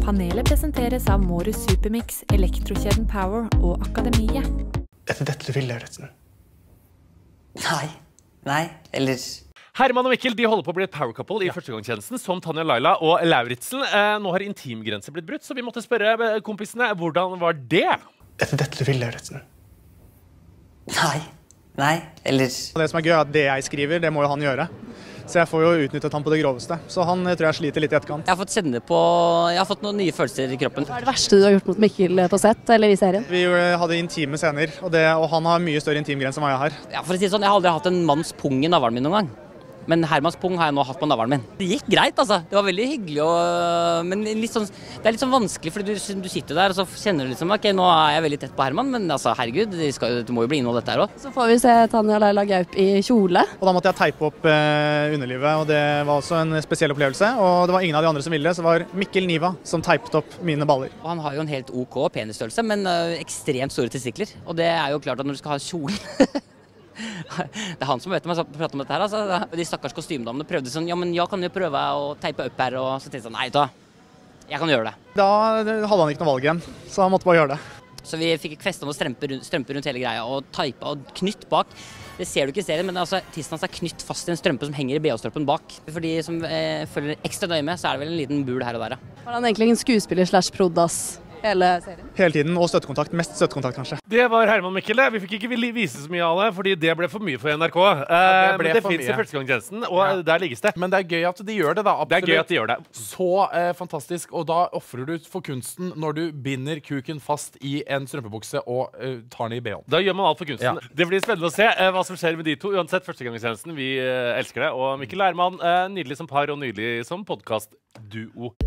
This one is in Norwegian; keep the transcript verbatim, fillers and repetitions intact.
Panelet presenteres av Morus Supermix, Elektrokjeden Power og Akademiet. Er det dette du vil, Lauritzen? Nei. Nei, eller... Herman og Mikkel de holder på å bli et power couple i førstegangstjenesten, som Tanja Laila og Lauritzen. Eh, nå har intimgrenser blitt brutt, så vi måtte spørre kompisene, hvordan var det? Er det dette du vil, Lauritzen? Nei. Nei, eller... Det som er gøy er at det jeg skriver, det må jo han gjøre. Så jeg får jo utnyttet han på det groveste. Så han tror jeg sliter litt i etterkant. Jeg har fått kjenne på... Jeg har fått noen nye følelser i kroppen. Hva er det verste du har gjort mot Mikkel på sett, eller i serien? Vi hadde intime scener, og, det, og han har mye større intimgrense enn hva jeg har. Ja, for å si det sånn, jeg har aldri hatt en manns pung i navlen min noen gang. Men Hermans pung har jeg nå hatt på navlen min. Det gikk greit, altså. Det var veldig hyggelig, og, men litt sånn, det er litt sånn vanskelig, fordi du, du sitter der, og så kjenner du liksom, ok, nå er jeg veldig tett på Herman, men altså, herregud, det, skal, det må jo bli innhold dette her også. Så får vi se Tanja Laila Gaup i kjole. Og da måtte jeg teipe opp eh, underlivet, og det var også en spesiell opplevelse. Og det var ingen av de andre som ville det, så var Mikkel Niva som teipet opp mine baller. Og han har jo en helt ok penisstørrelse, men uh, ekstremt store testikler. Og det er jo klart at når du skal ha kjole... Det er han som vet om jeg prater om dette her, altså. De stakkars kostymdamene prøvde sånn, ja, men jeg kan jo prøve å teipe opp her, og så tenkte jeg sånn, nei, da, jeg kan gjøre det. Da hadde han ikke noe valg igjen, så han måtte bare gjøre det. Så vi fikk festet noen strømper rundt, strømper rundt hele greia, og teipa og knytt bak. Det ser du ikke i serien, men altså, tissen hans er knytt fast i en strømpe som henger i B H-stroppen bak. For de som eh, følger ekstra nøye med, så er det vel en liten bul her og der, ja. Var han egentlig en skuespiller slash prodas? Hele serien. Hele tiden, og støttekontakt. Mest støttekontakt, kanskje. Det var Herman og Mikkel. Vi fikk ikke vise så mye av det, fordi det ble for mye for N R K. Eh, Ja, det ble men det for finnes i mye. førstegangstjenesten, og Ja. der ligges det. Men det er gøy at de gjør det, da. Det er gøy at de gjør det. Så eh, fantastisk. Og da offrer du for kunsten når du binder kuken fast i en strømpebukse og eh, tar den i B H-en. Da gjør man alt for kunsten. Ja. Det blir spennende å se eh, hva som skjer med de to. Uansett, førstegangstjenesten, vi eh, elsker det. Og Mikkel og Herman, eh, nydelig som par og nydelig som podcast-duo.